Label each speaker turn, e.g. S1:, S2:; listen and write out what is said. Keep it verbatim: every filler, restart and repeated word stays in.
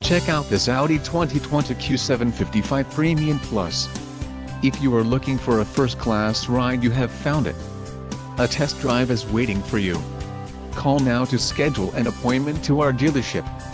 S1: Check out this Audi twenty twenty Q seven fifty-five Premium Plus. If you are looking for a first-class ride, you have found it. A test drive is waiting for you. Call now to schedule an appointment to our dealership.